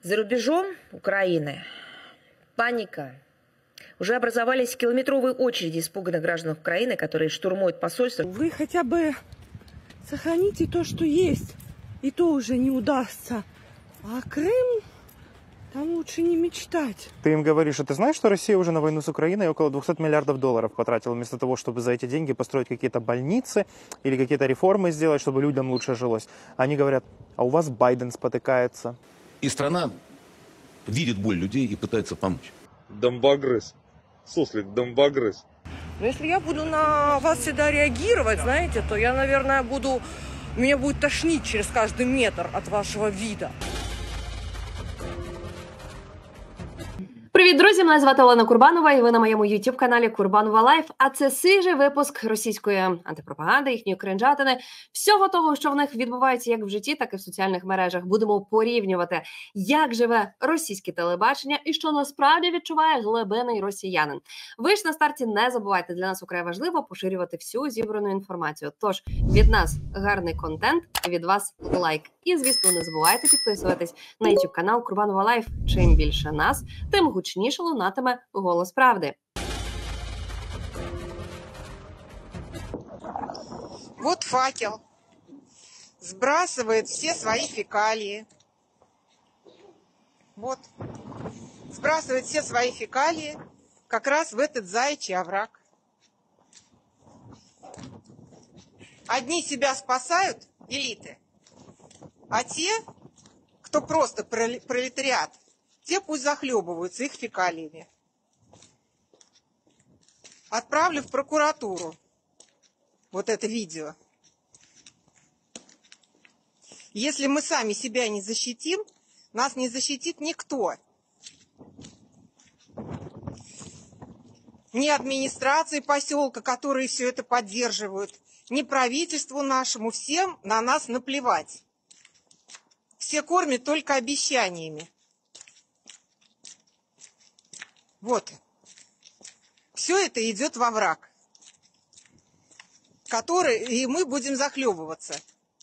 За рубежом Украины паника. Уже образовались километровые очереди испуганных граждан Украины, которые штурмуют посольство. Вы хотя бы сохраните то, что есть, и то уже не удастся. А Крым, там лучше не мечтать. Ты им говоришь, а ты знаешь, что Россия уже на войну с Украиной около 200 миллиардов долларов потратила, вместо того, чтобы за эти деньги построить какие-то больницы или какие-то реформы сделать, чтобы людям лучше жилось. Они говорят, а у вас Байден спотыкается. И страна видит боль людей и пытается помочь. Домбогрыз. Суслик, домбогрыз. Но если я буду на вас всегда реагировать, знаете, то я, наверное, меня будет тошнить через каждый метр от вашего вида. Привіт, друзі! Мене звати Олена Курбанова, і ви на моєму YouTube-каналі Курбанова Лайф. А це свіжий випуск російської антипропаганди, їхньої кринжатини, всього того, що в них відбувається як в житті, так і в соціальних мережах. Будемо порівнювати, як живе російське телебачення і що насправді відчуває глибинний росіянин. Ви ж на старті не забувайте, для нас украй важливо поширювати всю зібрану інформацію. Тож, від нас гарний контент, від вас лайк. І, звісно, не забувайте підписуватись на YouTube-канал Курбанова Лайф. Чим більше нас, тим гучніше лунатиме голос правди. Вот факел. Сбрасывает все свои фекалии. Вот. Сбрасывает все свои фекалии как раз в этот заячий овраг. Одни себя спасают, элиты, а те, кто просто пролетариат, те пусть захлебываются их фекалиями. Отправлю в прокуратуру вот это видео. Если мы сами себя не защитим, нас не защитит никто. Ни администрации поселка, которые все это поддерживают, ни правительству нашему, всем на нас наплевать. Все кормят только обещаниями. Вот. Все это идет во враг, и мы будем захлебываться.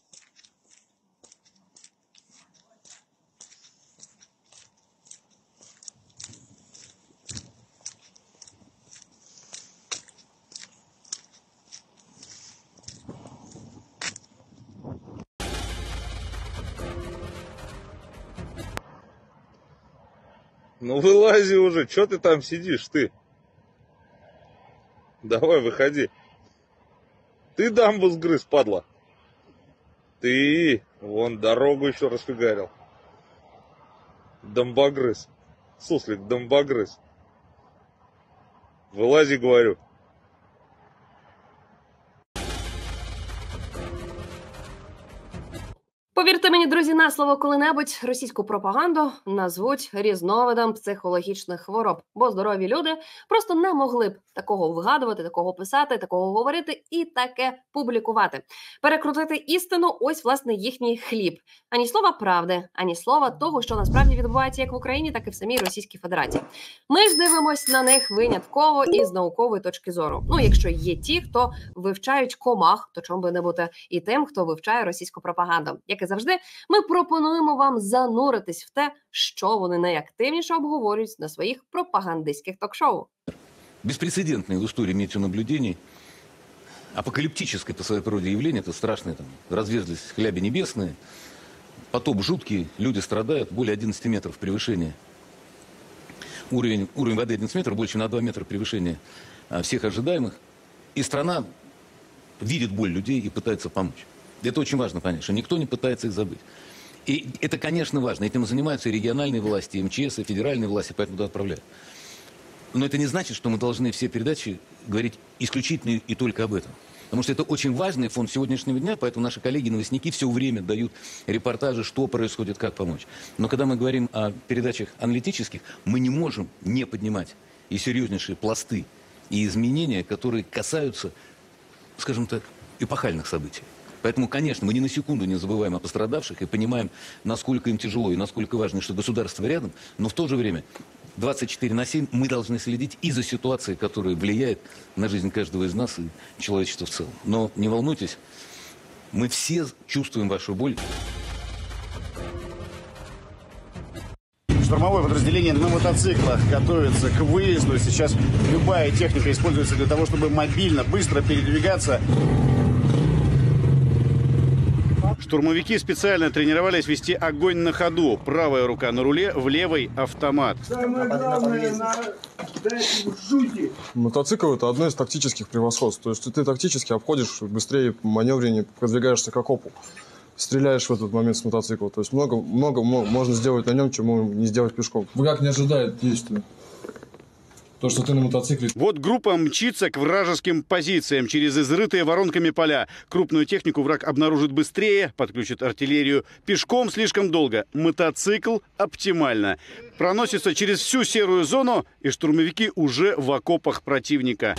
Ну вылази уже, что ты там сидишь, ты? Давай, выходи. Ты дамбу сгрыз, падла. Ты, вон, дорогу еще расфигарил. Домбогрыз. Суслик, домбогрыз. Вылази, говорю. Повірте мені, друзі, на слово, коли-небудь російську пропаганду назвуть різновидом психологічних хвороб, бо здорові люди просто не могли б такого вигадувати, такого писати, такого говорити і таке публікувати. Перекрутити істину – ось, власне, їхній хліб. Ані слова правди, ані слова того, що насправді відбувається як в Україні, так і в самій Російській Федерації. Ми ж дивимось на них винятково і з наукової точки зору. Ну, якщо є ті, хто вивчають комах, то чому би не бути і тим, хто вивчає російську пропаганду. Як і завжди, ми пропонуємо вам зануритись в те, що вони найактивніше обговорюють на своїх пропагандистських ток-шоу. Беспрецедентное в истории метеонаблюдений, апокалиптическое по своей природе явление, это страшное, там, разверзлись хляби небесные, потоп жуткий, люди страдают, более 11 метров превышения. Уровень воды 11 метров, больше на 2 метра превышения всех ожидаемых. И страна видит боль людей и пытается помочь. Это очень важно понять, что никто не пытается их забыть. И это, конечно, важно. Этим занимаются и региональные власти, и МЧС, и федеральные власти, поэтому туда отправляют. Но это не значит, что мы должны все передачи говорить исключительно и только об этом. Потому что это очень важный фон сегодняшнего дня, поэтому наши коллеги-новостники все время дают репортажи, что происходит, как помочь. Но когда мы говорим о передачах аналитических, мы не можем не поднимать и серьезнейшие пласты, и изменения, которые касаются, скажем так, эпохальных событий. Поэтому, конечно, мы ни на секунду не забываем о пострадавших и понимаем, насколько им тяжело и насколько важно, что государство рядом, но в то же время 24/7 мы должны следить и за ситуацией, которая влияет на жизнь каждого из нас и человечества в целом. Но не волнуйтесь, мы все чувствуем вашу боль. Штурмовое подразделение на мотоциклах готовится к выезду. Сейчас любая техника используется для того, чтобы мобильно, быстро передвигаться. Штурмовики специально тренировались вести огонь на ходу. Правая рука на руле, в левой автомат. Мотоцикл – это одно из тактических превосходств. То есть ты тактически обходишь, быстрее, маневреннее продвигаешься к окопу. Стреляешь в этот момент с мотоцикла. То есть много можно сделать на нем, чему не сделать пешком. Враг не ожидает действия. То, что ты на мотоцикле. Вот группа мчится к вражеским позициям через изрытые воронками поля. Крупную технику враг обнаружит быстрее, подключит артиллерию. Пешком слишком долго. Мотоцикл оптимально. Проносится через всю серую зону, и штурмовики уже в окопах противника.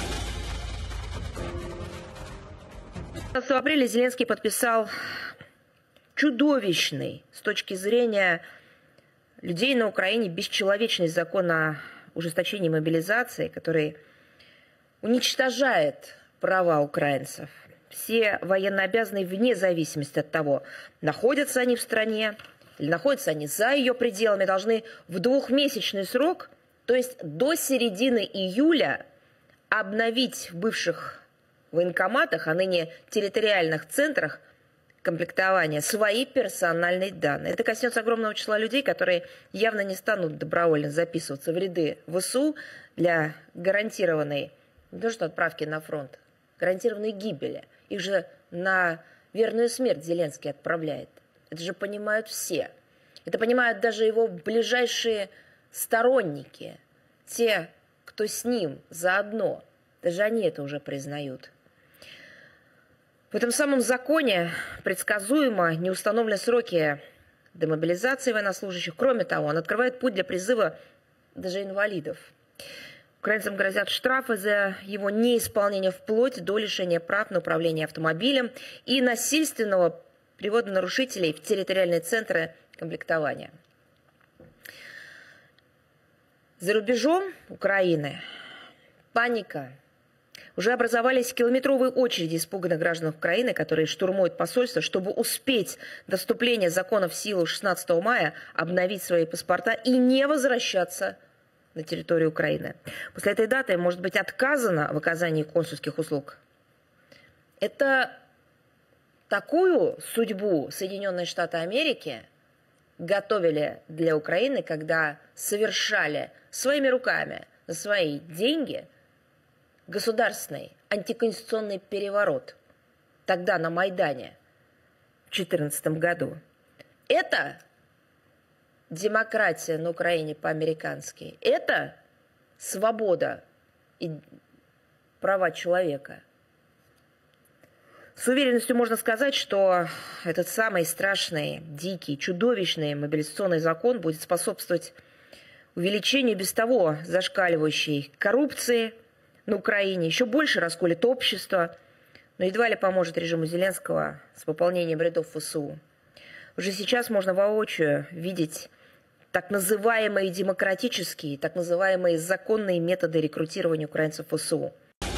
В апреле Зеленский подписал чудовищный с точки зрения людей на Украине бесчеловечный закон о ужесточении мобилизации, который уничтожает права украинцев. Все военнообязанные вне зависимости от того, находятся они в стране или находятся они за ее пределами, должны в двухмесячный срок, то есть до середины июля, обновить в бывших военкоматах, а ныне территориальных центрах комплектования свои персональные данные. Это коснется огромного числа людей, которые явно не станут добровольно записываться в ряды ВСУ для гарантированной, не то что отправки на фронт, гарантированной гибели. Их же на верную смерть Зеленский отправляет. Это же понимают все. Это понимают даже его ближайшие сторонники, те, кто с ним заодно. Даже они это уже признают. В этом самом законе предсказуемо не установлены сроки демобилизации военнослужащих. Кроме того, он открывает путь для призыва даже инвалидов. Украинцам грозят штрафы за его неисполнение вплоть до лишения прав на управление автомобилем и насильственного привода нарушителей в территориальные центры комплектования. За рубежом Украины паника. Уже образовались километровые очереди испуганных граждан Украины, которые штурмуют посольство, чтобы успеть до вступления закона в силу 16 мая обновить свои паспорта и не возвращаться на территорию Украины. После этой даты может быть отказано в оказании консульских услуг. Это такую судьбу Соединенные Штаты Америки готовили для Украины, когда совершали своими руками за свои деньги государственный антиконституционный переворот тогда на Майдане в 2014 году. Это демократия на Украине по-американски. Это свобода и права человека. С уверенностью можно сказать, что этот самый страшный, дикий, чудовищный мобилизационный закон будет способствовать увеличению без того зашкаливающей коррупции на Украине, еще больше расколет общество, но едва ли поможет режиму Зеленского с пополнением рядов ВСУ. Уже сейчас можно воочию видеть так называемые демократические, так называемые законные методы рекрутирования украинцев в ВСУ.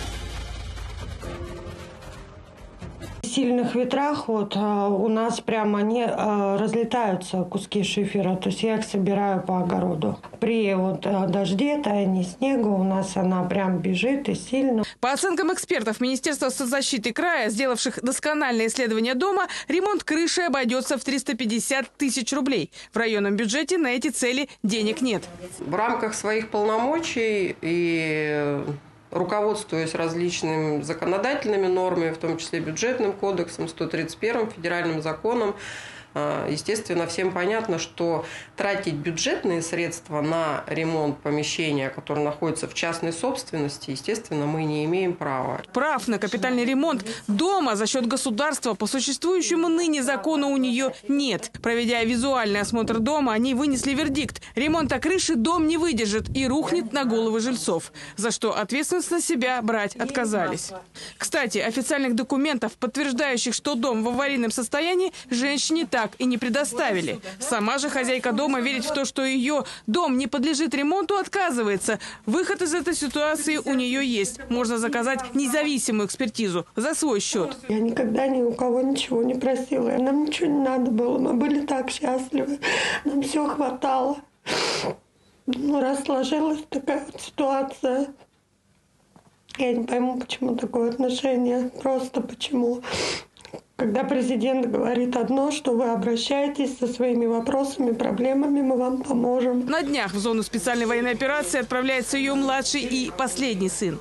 В сильных ветрах вот у нас прямо они разлетаются, куски шифера, то есть я их собираю по огороду. При вот дожде, таянии снега у нас она прям бежит и сильно. По оценкам экспертов Министерства соцзащиты края, сделавших доскональное исследование дома, ремонт крыши обойдется в 350 тысяч рублей. В районном бюджете на эти цели денег нет. В рамках своих полномочий и руководствуясь различными законодательными нормами, в том числе бюджетным кодексом, 131 федеральным законом, естественно, всем понятно, что тратить бюджетные средства на ремонт помещения, которое находится в частной собственности, естественно, мы не имеем права. Прав на капитальный ремонт дома за счет государства по существующему ныне закону у нее нет. Проведя визуальный осмотр дома, они вынесли вердикт. Ремонта крыши дом не выдержит и рухнет на головы жильцов, за что ответственность на себя брать отказались. Кстати, официальных документов, подтверждающих, что дом в аварийном состоянии, женщине так и не предоставили. Сама же хозяйка дома верит в то, что ее дом не подлежит ремонту, отказывается. Выход из этой ситуации у нее есть. Можно заказать независимую экспертизу за свой счет. Я никогда ни у кого ничего не просила. Нам ничего не надо было. Мы были так счастливы. Нам все хватало. Ну, раз сложилась такая вот ситуация, я не пойму, почему такое отношение. Просто почему. Когда президент говорит одно, что вы обращаетесь со своими вопросами, проблемами, мы вам поможем. На днях в зону специальной военной операции отправляется ее младший и последний сын.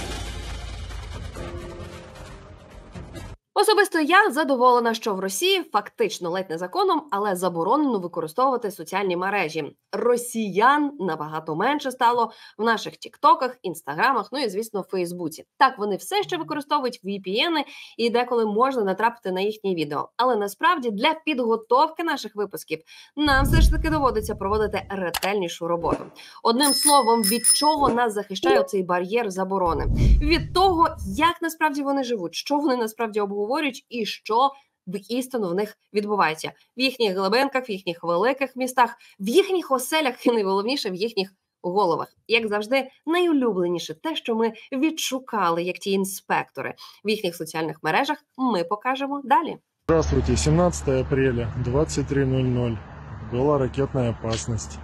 Особисто я задоволена, що в Росії фактично ледь не законом, але заборонено використовувати соціальні мережі. Росіян набагато менше стало в наших тіктоках, інстаграмах, ну і, звісно, в Фейсбуці. Так, вони все ще використовують VPN і деколи можна натрапити на їхні відео. Але насправді для підготовки наших випусків нам все ж таки доводиться проводити ретельнішу роботу. Одним словом, від чого нас захищає цей бар'єр заборони? Від того, як насправді вони живуть, що вони насправді обговорюють і що істину в них відбувається. В їхніх глибинках, в їхніх великих містах, в їхніх оселях і найголовніше в їхніх головах. Як завжди, найулюбленіше те, що ми відшукали, як ті інспектори. В їхніх соціальних мережах ми покажемо далі. Здравствуйте, 17 апреля, 23:00. Была ракетная опасность.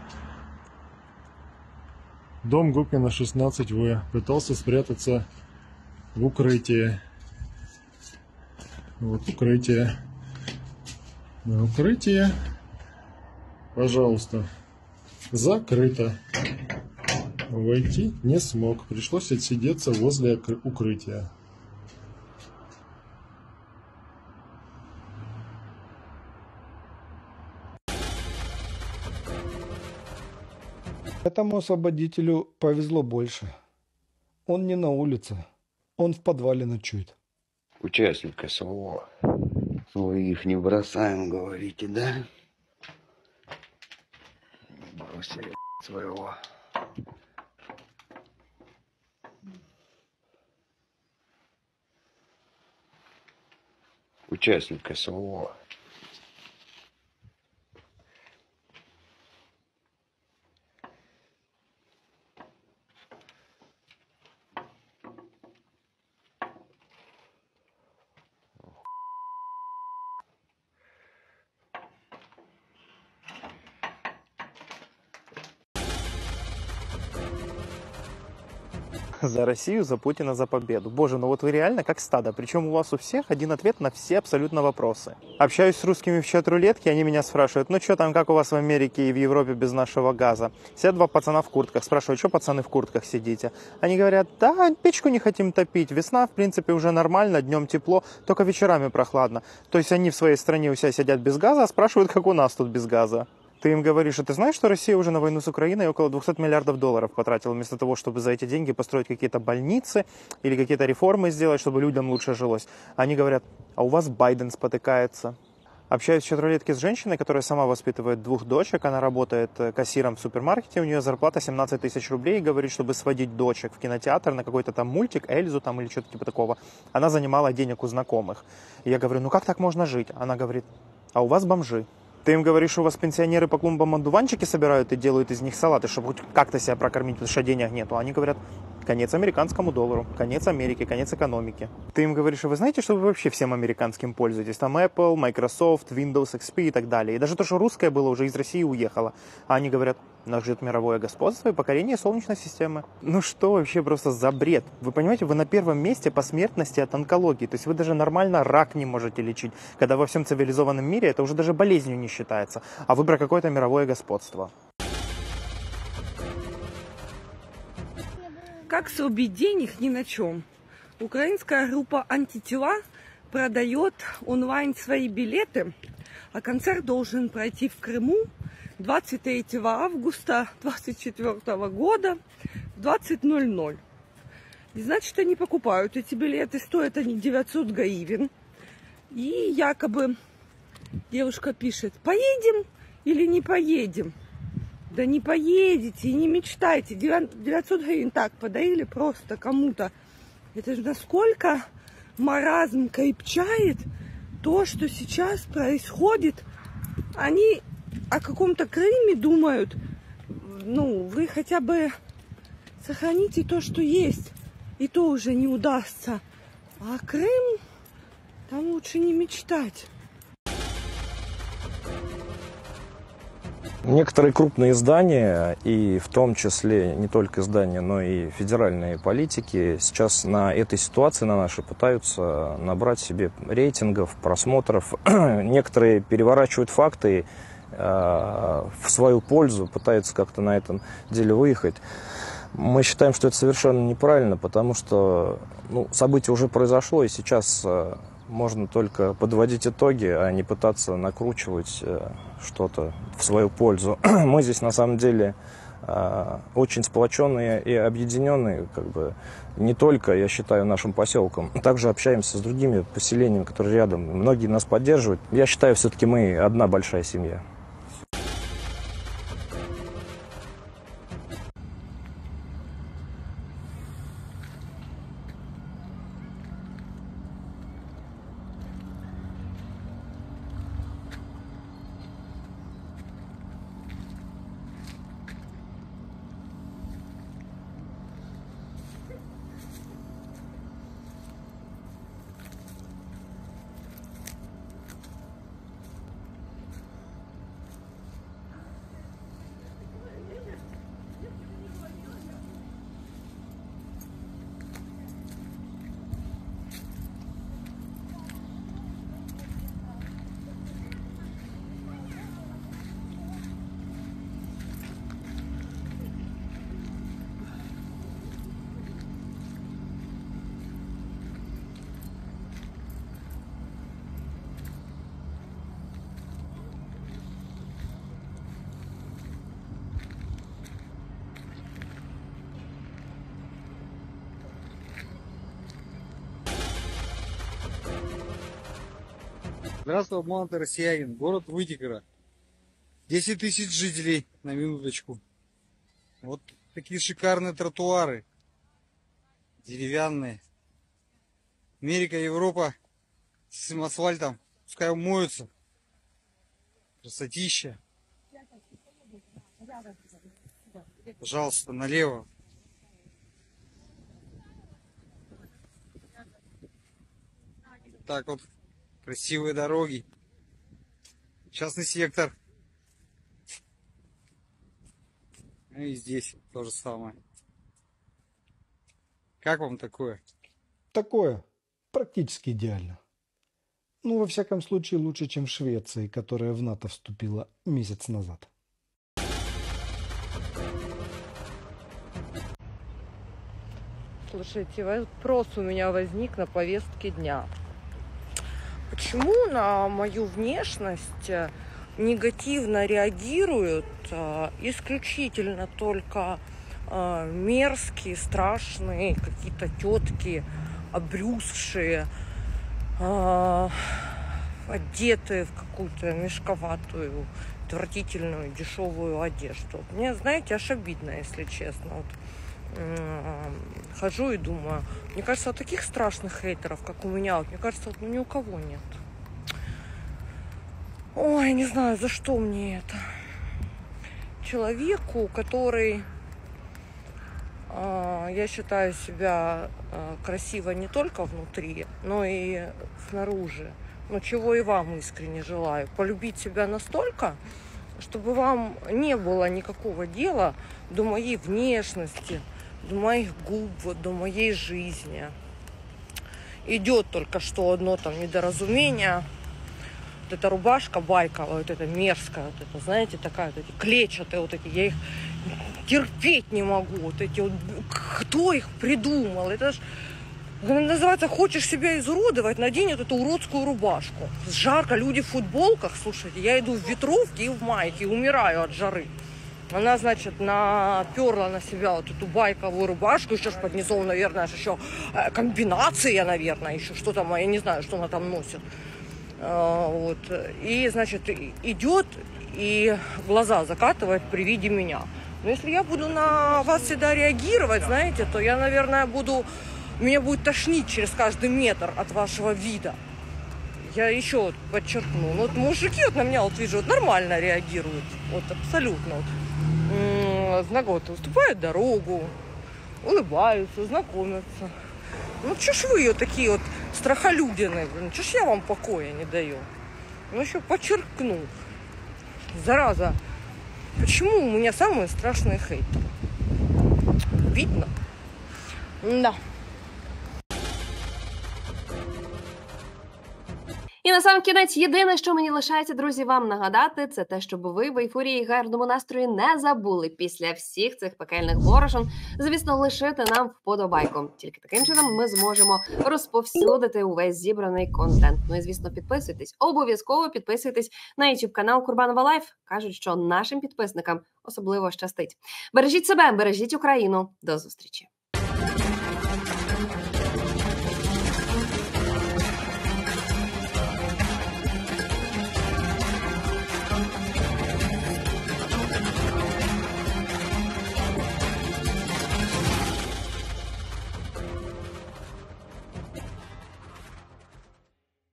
Дом Губкина, 16В. Пытался спрятаться в укрытие. Вот укрытие. На укрытие, пожалуйста, закрыто. Войти не смог. Пришлось отсидеться возле укрытия. Этому освободителю повезло больше. Он не на улице, он в подвале ночует. Участник СВО. Вы их не бросаем, говорите, да? Не бросили своего. Участник СВО. За Россию, за Путина, за победу. Боже, ну вот вы реально как стадо. Причем у вас у всех один ответ на все абсолютно вопросы. Общаюсь с русскими в чат-рулетке, они меня спрашивают, ну что там, как у вас в Америке и в Европе без нашего газа? Сидят два пацана в куртках, спрашивают, что пацаны в куртках сидите? Они говорят, да, печку не хотим топить, весна в принципе уже нормально, днем тепло, только вечерами прохладно. То есть они в своей стране у себя сидят без газа, а спрашивают, как у нас тут без газа. Ты им говоришь, а ты знаешь, что Россия уже на войну с Украиной около 200 миллиардов долларов потратила, вместо того, чтобы за эти деньги построить какие-то больницы или какие-то реформы сделать, чтобы людям лучше жилось. Они говорят, а у вас Байден спотыкается. Общаюсь в чат-рулетке с женщиной, которая сама воспитывает двух дочек. Она работает кассиром в супермаркете, у нее зарплата 17 тысяч рублей. И говорит, чтобы сводить дочек в кинотеатр на какой-то там мультик, Эльзу там или что-то типа такого. Она занимала денег у знакомых. И я говорю, ну как так можно жить? Она говорит, а у вас бомжи. Ты им говоришь, что у вас пенсионеры по клумбам одуванчики собирают и делают из них салаты, чтобы хоть как-то себя прокормить, потому что денег нету. Они говорят, конец американскому доллару, конец Америки, конец экономики. Ты им говоришь, а вы знаете, что вы вообще всем американским пользуетесь? Там Apple, Microsoft, Windows XP и так далее. И даже то, что русское было, уже из России уехало. А они говорят, нас ждет мировое господство и покорение Солнечной системы. Ну что вообще просто за бред? Вы понимаете, вы на первом месте по смертности от онкологии. То есть вы даже нормально рак не можете лечить, когда во всем цивилизованном мире это уже даже болезнью не считается. А вы про какое-то мировое господство. Как срубить денег ни на чем? Украинская группа «Антитела» продает онлайн свои билеты, а концерт должен пройти в Крыму 23 августа 2024 года в 20:00. И значит, они покупают эти билеты, стоят они 900 гривен. И якобы девушка пишет, поедем или не поедем? Да не поедете, не мечтайте. 900 гривен так подарили просто кому-то. Это же насколько маразм крепчает то, что сейчас происходит. Они о каком-то Крыме думают. Ну, вы хотя бы сохраните то, что есть. И то уже не удастся. А Крым, там лучше не мечтать. Некоторые крупные издания, и в том числе не только издания, но и федеральные политики, сейчас на этой ситуации, на нашей, пытаются набрать себе рейтингов, просмотров. Некоторые переворачивают факты в свою пользу, пытаются как-то на этом деле выехать. Мы считаем, что это совершенно неправильно, потому что событие уже произошло, и сейчас можно только подводить итоги, а не пытаться накручивать что-то в свою пользу. Мы здесь на самом деле очень сплоченные и объединенные, не только, я считаю, нашим поселком. Также общаемся с другими поселениями, которые рядом. Многие нас поддерживают. Я считаю, все-таки мы одна большая семья. Здравствуй, обманутый россиянин. Город Вытегра. 10 тысяч жителей, на минуточку. Вот такие шикарные тротуары. Деревянные. Америка, Европа с этим асфальтом. Пускай умоются. Красотища. Пожалуйста, налево. Так вот. Красивые дороги. Частный сектор. И здесь то же самое. Как вам такое? Такое. Практически идеально. Во всяком случае, лучше, чем в Швеции, которая в НАТО вступила месяц назад. Слушайте, вопрос у меня возник на повестке дня. Почему на мою внешность негативно реагируют исключительно только мерзкие, страшные какие-то тетки, обрюзгшие, одетые в какую-то мешковатую, отвратительную, дешевую одежду? Мне, знаете, аж обидно, если честно. Хожу и думаю, мне кажется, вот таких страшных хейтеров, как у меня, мне кажется, ни у кого нет. Ой, не знаю, за что мне это. Человеку, который, я считаю себя красиво не только внутри, но и снаружи. Чего и вам искренне желаю. Полюбить себя настолько, чтобы вам не было никакого дела до моей внешности, до моих губ, до моей жизни. Идет только что одно недоразумение. Вот эта рубашка байковая, вот эта мерзкая, вот это, знаете, такая, вот эти клетчатые, вот эти, я их терпеть не могу. Вот эти вот, кто их придумал? Это ж называется, хочешь себя изуродовать, надень вот эту уродскую рубашку. Жарко, люди в футболках, слушайте, я иду в ветровке и в майке, умираю от жары. Она, значит, наперла на себя вот эту байковую рубашку, еще ж под низом, наверное, еще комбинация, наверное, еще что там, я не знаю, что она там носит. Вот. И, значит, идет и глаза закатывает при виде меня. Но если я буду на вас всегда реагировать, знаете, то я, наверное, меня будет тошнить через каждый метр от вашего вида. Я еще подчеркну. Вот мужики на меня, вижу, нормально реагируют. Абсолютно. Уступают дорогу, улыбаются, знакомятся. Чё ж вы такие страхолюдины? Чё ж я вам покоя не даю? Еще подчеркну. Зараза Почему у меня самые страшные хейтеры? Видно? Да. І на сам кінець, єдине, що мені лишається, друзі, вам нагадати, це те, щоб ви в ейфорії і гарному настрої не забули після всіх цих пекельних борошон, звісно, лишити нам вподобайку. Тільки таким чином ми зможемо розповсюдити увесь зібраний контент. Ну і, звісно, підписуйтесь, обов'язково підписуйтесь на YouTube-канал Курбанова Лайф. Кажуть, що нашим підписникам особливо щастить. Бережіть себе, бережіть Україну. До зустрічі.